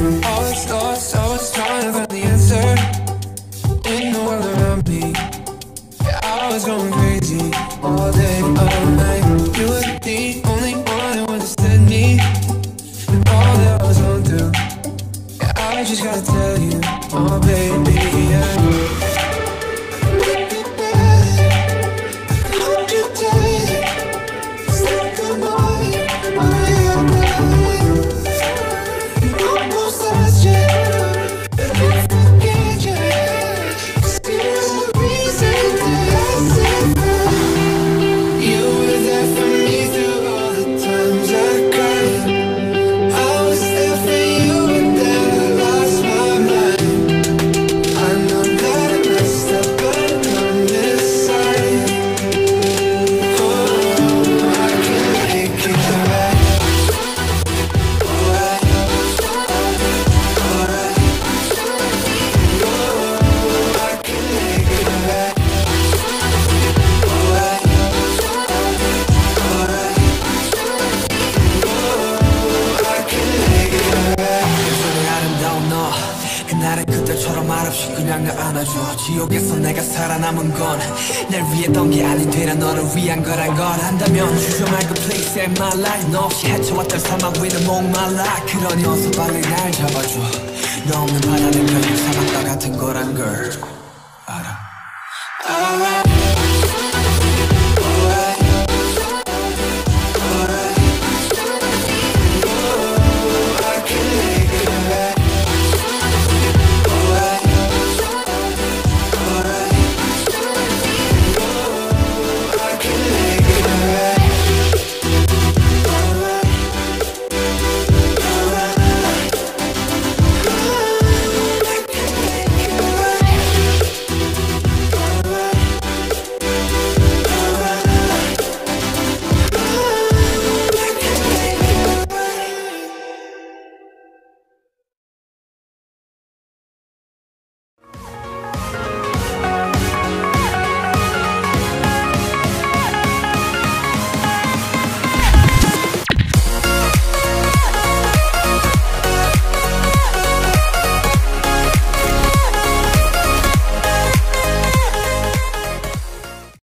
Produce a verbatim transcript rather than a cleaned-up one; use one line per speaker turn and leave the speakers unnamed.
I was lost, I was trying to find the answer in the world around me. Yeah, I was going crazy all day, all night. You were the only one who understood me and all that I was going through. Yeah, I just gotta tell you, oh baby, yeah.
그날은 그때처럼 말없이 그냥 날 안아줘. 지옥에서 내가 살아남은 건 날 위했던 게 아닌 되려 너를 위한 거란 걸 안다면 주저말 그 place in my life. 너 없이 헤쳐왔던 사막 위는 목말라. 그러니 어서 빨리 날 잡아줘. 너 없는 바다는 결국 사막과 같은 거란 걸 알아.